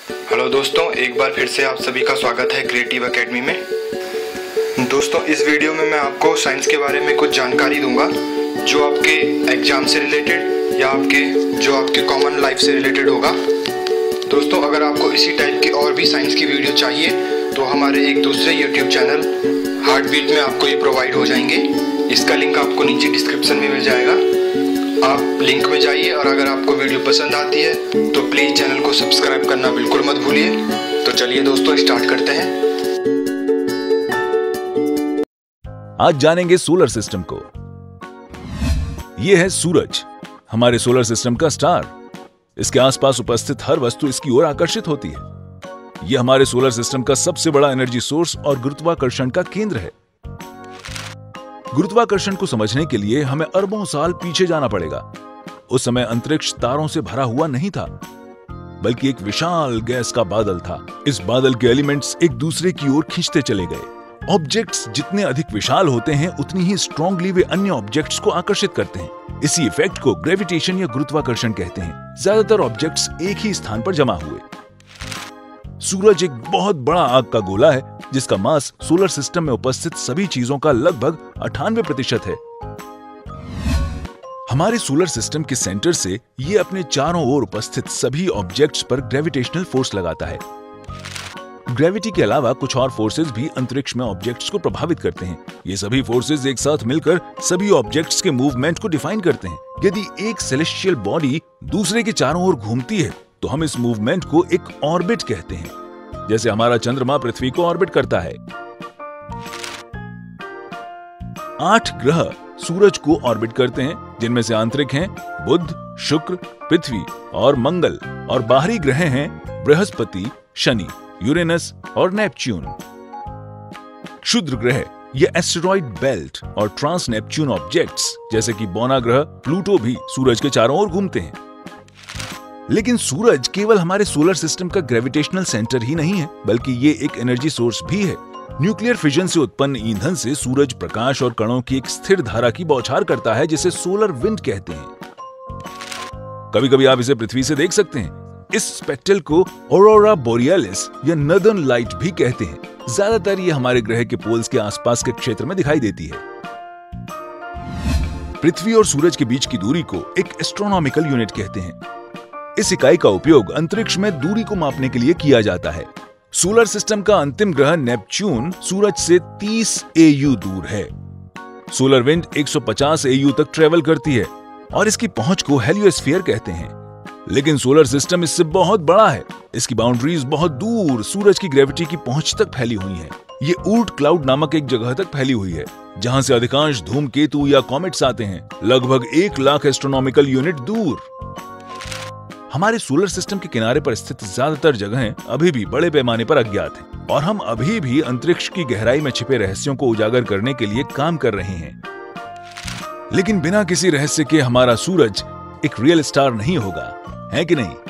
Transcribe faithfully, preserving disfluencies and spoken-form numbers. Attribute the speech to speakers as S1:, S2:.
S1: Hello दोस्तों, एक बार फिर से आप सभी का स्वागत है क्रिएटिव एकेडमी में। दोस्तों, इस वीडियो में मैं आपको साइंस के बारे में कुछ जानकारी दूंगा जो आपके एग्जाम से रिलेटेड या आपके जो आपके कॉमन लाइफ से रिलेटेड होगा। दोस्तों, अगर आपको इसी टाइप की और भी साइंस की वीडियो चाहिए तो हमारे एक दूसरे यूट्यूब चैनल हार्ट बीट में आपको ये प्रोवाइड हो जाएंगे। इसका लिंक आपको नीचे डिस्क्रिप्शन में मिल जाएगा। आप लिंक में जाइए और अगर आपको वीडियो पसंद आती है तो प्लीज़ चैनल को सब्सक्राइब करना बिल्कुल मत भूलिए। तो चलिए दोस्तों, स्टार्ट करते हैं।
S2: आज जानेंगे सोलर सिस्टम को। यह है सूरज, हमारे सोलर सिस्टम का स्टार। इसके आसपास उपस्थित हर वस्तु इसकी ओर आकर्षित होती है। यह हमारे सोलर सिस्टम का सबसे बड़ा एनर्जी सोर्स और गुरुत्वाकर्षण का केंद्र है। गुरुत्वाकर्षण को समझने के लिए हमें अरबों साल पीछे जाना पड़ेगा। उस समय अंतरिक्ष तारों से भरा हुआ नहीं था, बल्कि एक विशाल गैस का बादल था। इस बादल के एलिमेंट्स एक दूसरे की ओर खींचते चले गए। ऑब्जेक्ट्स जितने अधिक विशाल होते हैं, उतनी ही स्ट्रांगली वे अन्य ऑब्जेक्ट्स को आकर्षित करते हैं। इसी इफेक्ट को ग्रेविटेशन या गुरुत्वाकर्षण कहते हैं। ज्यादातर ऑब्जेक्ट्स एक ही स्थान पर जमा हुए। सूरज एक बहुत बड़ा आग का गोला है जिसका मास सोलर सिस्टम में उपस्थित सभी चीजों का लगभग अट्ठानवे प्रतिशत है। हमारे सोलर सिस्टम के सेंटर से ये अपने चारों ओर उपस्थित सभी ऑब्जेक्ट्स पर ग्रेविटेशनल फोर्स लगाता है। ग्रेविटी के अलावा कुछ और फोर्सेस भी अंतरिक्ष में ऑब्जेक्ट्स को प्रभावित करते हैं। ये सभी फोर्सेस एक साथ मिलकर सभी ऑब्जेक्ट्स के मूवमेंट को डिफाइन करते हैं। यदि एक सेलेस्टियल बॉडी दूसरे के चारों ओर घूमती है तो हम इस मूवमेंट को एक ऑर्बिट कहते हैं, जैसे हमारा चंद्रमा पृथ्वी को ऑर्बिट करता है। आठ ग्रह सूरज को ऑर्बिट करते हैं, जिनमें से आंतरिक हैं बुध, शुक्र, पृथ्वी और मंगल, और बाहरी ग्रह हैं बृहस्पति, शनि, यूरेनस और नेपच्यून। क्षुद्र ग्रह ये एस्टेरॉइड बेल्ट और ट्रांस नेपच्यून ऑब्जेक्ट्स जैसे कि बौना ग्रह प्लूटो भी सूरज के चारों ओर घूमते हैं। लेकिन सूरज केवल हमारे सोलर सिस्टम का ग्रेविटेशनल सेंटर ही नहीं है, बल्कि ये एक एनर्जी सोर्स भी है। न्यूक्लियर फिजन से उत्पन्न ईंधन से सूरज प्रकाश और कणों की एक स्थिर धारा की बौछार करता है, जिसे सोलर विंड कहते हैं। कभी कभी आप इसे पृथ्वी से देख सकते हैं। इस स्पेक्ट्रल को ऑरोरा बोरियलिस या नॉर्दर्न लाइट भी कहते हैं। ज्यादातर ये हमारे ग्रह के पोल्स के आसपास के क्षेत्र में दिखाई देती है। पृथ्वी और सूरज के बीच की दूरी को एक एस्ट्रोनॉमिकल यूनिट कहते हैं। इस इकाई का उपयोग अंतरिक्ष में दूरी को मापने के लिए किया जाता है। सोलर सिस्टम का अंतिम ग्रह नेपच्यून सूरज से तीस ए यू दूर है। सोलर विंड एक सौ पचास ए यू तक ट्रेवल करती है और इसकी पहुंच को हेलियोस्फीयर कहते हैं। लेकिन सोलर सिस्टम इससे बहुत बड़ा है। इसकी बाउंड्रीज बहुत दूर सूरज की ग्रेविटी की पहुंच तक फैली हुई हैं। ये ऊर्ट क्लाउड नामक एक जगह तक फैली हुई है, जहां से अधिकांश धूमकेतु या कॉमेट्स आते हैं, लगभग एक लाख एस्ट्रोनॉमिकल यूनिट दूर। हमारे सोलर सिस्टम के किनारे पर स्थित ज्यादातर जगहें अभी भी बड़े पैमाने पर अज्ञात हैं, और हम अभी भी अंतरिक्ष की गहराई में छिपे रहस्यों को उजागर करने के लिए काम कर रहे हैं। लेकिन बिना किसी रहस्य के हमारा सूरज एक रियल स्टार नहीं होगा, है कि नहीं?